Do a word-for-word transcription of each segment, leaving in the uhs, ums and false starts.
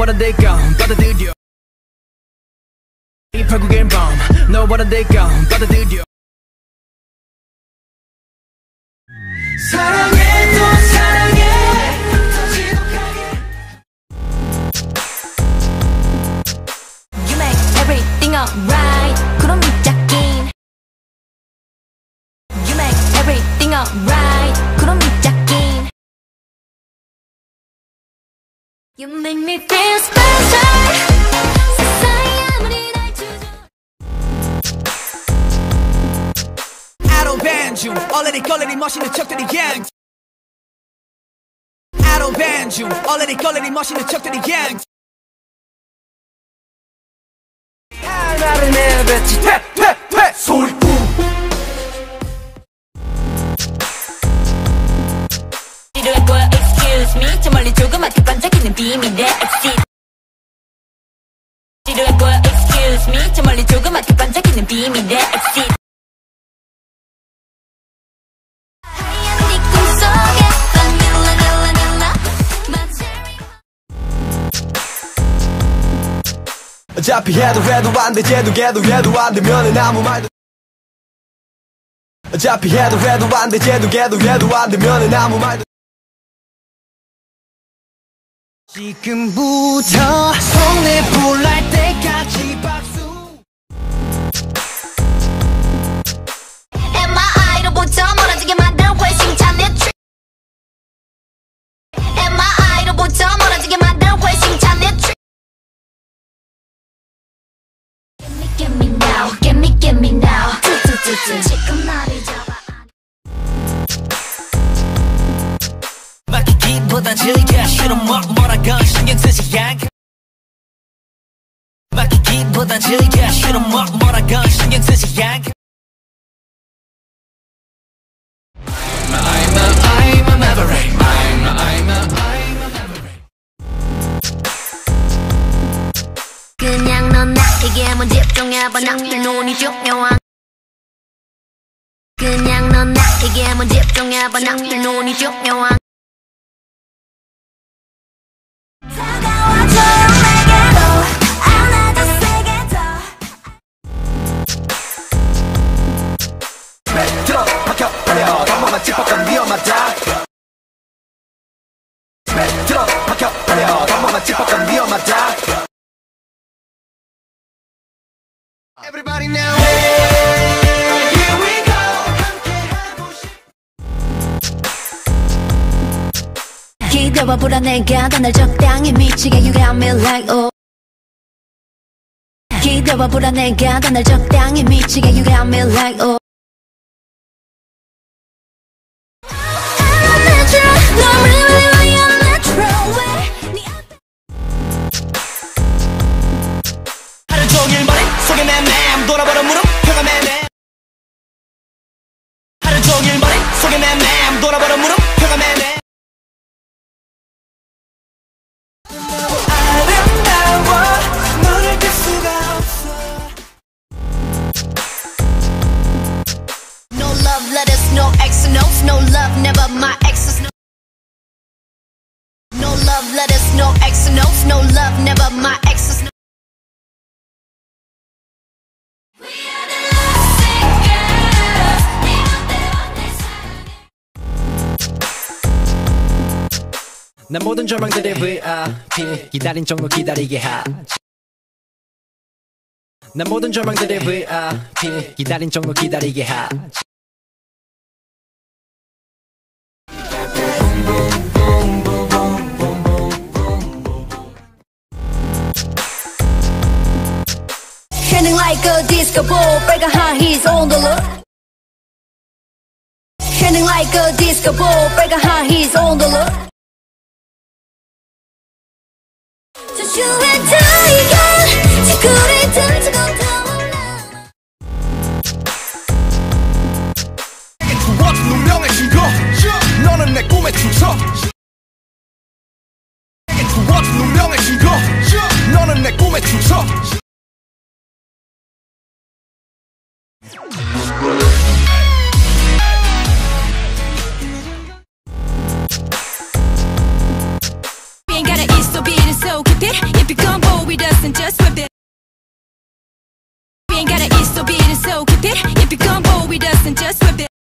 너보다 내가 받아들여 이 결국엔 밤 너보다 내가 받아들여 사랑해 또 사랑해 더 지독하게 You make everything alright 그런 밑잡긴 You make everything alright 그런 밑잡긴 You make me feel special 세상이 아무리 날 주저 아로 밴중 얼레리 껄레리 멋있는 척들이 양 아로 밴중 얼레리 껄레리 멋있는 척들이 양 하나를 내뱉지 퇴퇴퇴 소리뿐 이럴 거야 excuse me 저 멀리 조그맣게 반짝이는 비밀의 exit 이럴 거야 excuse me 저 멀리 조그맣게 반짝이는 비밀의 exit 하얀 네 꿈속에 vanilla vanilla vanilla my cherry 어차피 해도 해도 안돼 쟤도 걔도 걔도 안되면은 아무 말도 어차피 해도 해도 안돼 쟤도 걔도 걔도 안되면은 아무 말도 지금부터 손에 불 날 때까지 박수 엠아이로부터 멀어지게 만든 훨씬 찬내 트릭 엠아이로부터 멀어지게 만든 훨씬 찬내 트릭 Get me, get me now, get me, get me now 뚜뚜뚜뚜 지금 나를 잡아 맡기기보단 즐겨 싫어 뭐 뭐라건 신경 쓰지 않게 맡기기보단 즐겨 싫어 뭐 뭐라건 신경 쓰지 않게 I'm a, I'm a maverick I'm a, I'm a, I'm a maverick 그냥 넌 나에게만 집중해봐 나의 눈이 중요한 그냥 넌 나에게만 집중해봐 나의 눈이 중요한 다가와줘요 내게로 안아줘 세게 더 들어 박혀버려 한 번만 짚어간 위험하다 들어 박혀버려 한 번만 짚어간 위험하다 Everybody now Hey, here we go 함께 하고 싶 기대와 불안해가 날 적당히 미치게 You got me like oh 기대와 불안해가 날 적당히 미치게 You got me like oh I'm natural 너 really really I'm natural way 하루 종일 머릿속에 맴맴 돌아버려 무릎 펴가 맴맴 하루 종일 머릿속에 맴맴 돌아버려 무릎 펴가 맴맴 아름다워 너를 뗄 수가 없어 No love letters, no X notes, no love, never my exes. No, no love letters, no X notes, no love, never my exes. No. We are the lovesick girls. 네 맘대로 내 사랑해. 난 모든 절망들의 브이아이피 기다린 정도 기다리게 하지 난 모든 절망들의 브이아이피 기다린 정도 기다리게 하지 Shining like a disco ball, breaking high heels on the look. Shining like a disco ball, breaking high heels on the look. Just you and I, 지구를 던지고 떠올라. 내게 주어진 운명의 신고 너는 내 꿈의 주석 내게 주어진 운명의 신고 너는 내 꿈의 주석 You ain't gotta eat so beat it so keep it. doesn't just whip it. We ain't gotta eat, so beat it, so keep it. If you come bold, we doesn't just whip it.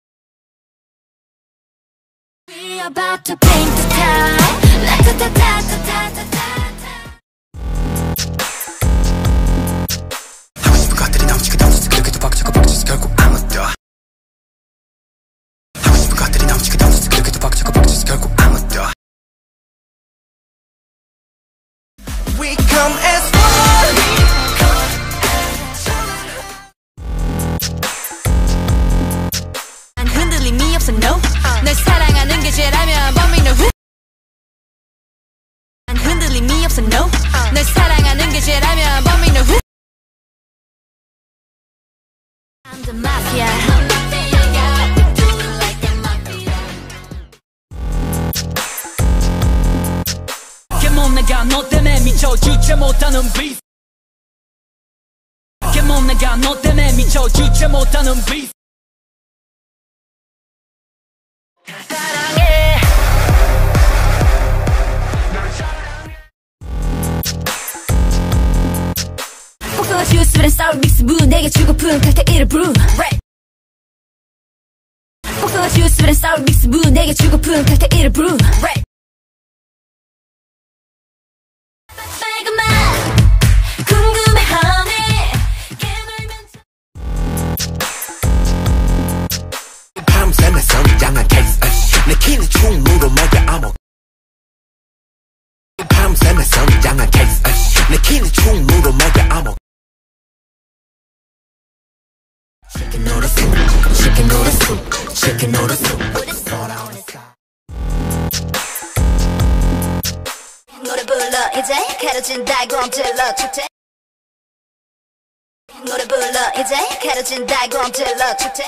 We about to paint the town. La ta ta ta ta ta ta ta. 하고 싶은 것들이 너무 지금 너무 그렇게도 벅차고 벅차서 결국 아무도 하고 싶은 것들이 너무 지금 너무 그렇게도 벅차고 벅차서 결국 아무도 We come as one. 난 흔들림이 없어 no. 널 사랑하는 게 죄라면 범인은 who? 난 흔들림이 없어 no. 널 사랑하는 게 죄라면 범인은 who? I'm the mafia. 개몸 내가 너 때문에 미쳐 주체 못하는 beef. 개몸 내가 너 때문에 미쳐 주체 못하는 beef. 사랑해. 폭풍과 주스랑 싸울 믹스부 내게 주고픈 칵테일을 brew. 폭풍과 주스랑 싸울 믹스부 내게 주고픈 칵테일을 brew. 빨간맛 궁금해하네. 밤새 내 성장한 케이스 내 키는 충무로 먹여 암호 밤새 내 성장한 케이스 내 키는 충무로 먹여 암호 Chicken noodle soup, chicken noodle soup, chicken noodle soup. 노래 불러 이제 가려진 달곰 찔러 축제. 노래 불러 이제 가려진 달곰 찔러 축제.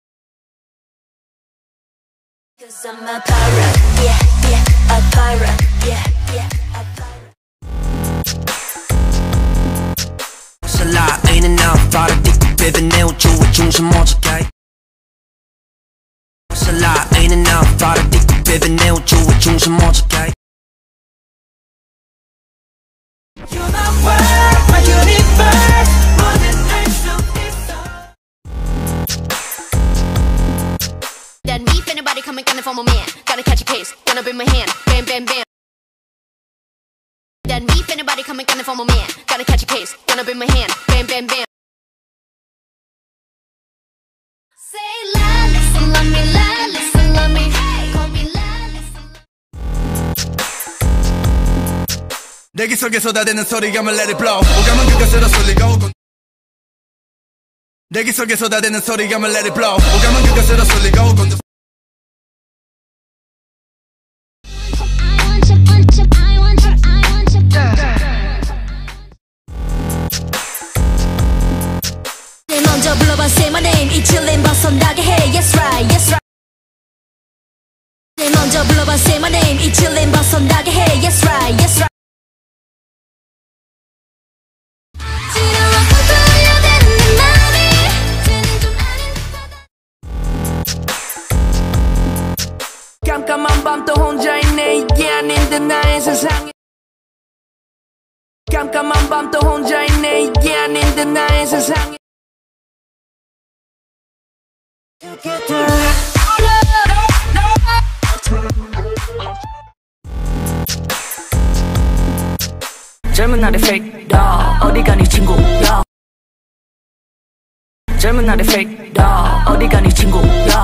Cause I'm a pirate, yeah, yeah, a pirate, yeah, yeah, a pirate. 살라 in and out, 바로 뒷집에 내 우주의 중심 모자게 살라 in and out, 바로 뒷집에 내 우주의 중심 모자게 You're my world, my universe. 뭐든 할 수 있어. That beef, anybody coming in for my man. Gotta catch a case, gonna be my hand. Bam, bam, bam. That beef, anybody coming in for my man. Gotta catch a case, gonna be my hand. Bam, bam, bam. Say la, listen, love me, la, listen, love me. Call me la, listen. 내 귀 속에 쏟아대는 소리감을 let it blow 오감은 그것으로 쏠리고 내 귀 속에 쏟아대는 소리감을 let it blow 오감은 그것으로 쏠리고 내 먼저 불러봐 say my name 이 칠린 벗어나게 해 yes right yes right 내 먼저 불러봐 say my name 이 칠린 벗어나게 해 yes right yes right 깜깜한 밤 또 혼자 있네 이게 아닌데 나의 세상에 깜깜한 밤 또 혼자 있네 이게 아닌데 나의 세상에 젊은 날의 fake doll 어디가 네 친구야 젊은 날의 fake doll 어디가 네 친구야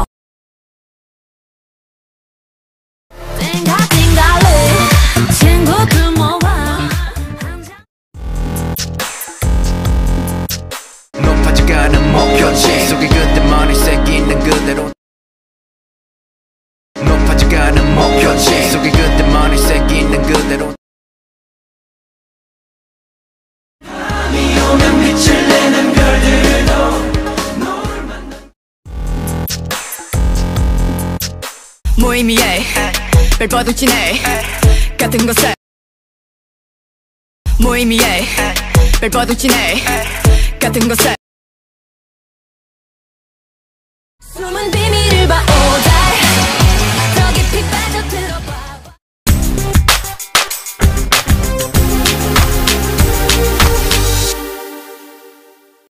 띵가 띵가래 친구들 모아 높아져가는 목표치 속에 그때 머리 새기는 그대로 높아져가는 목표치 속에 그때 머리 새기는 그대로 밤이 오면 빛을 내는 별들도 너를 만나 무의미해 벨버둥치네 같은 곳에 무의미해 벨버둥치네 같은 곳에 숨은 비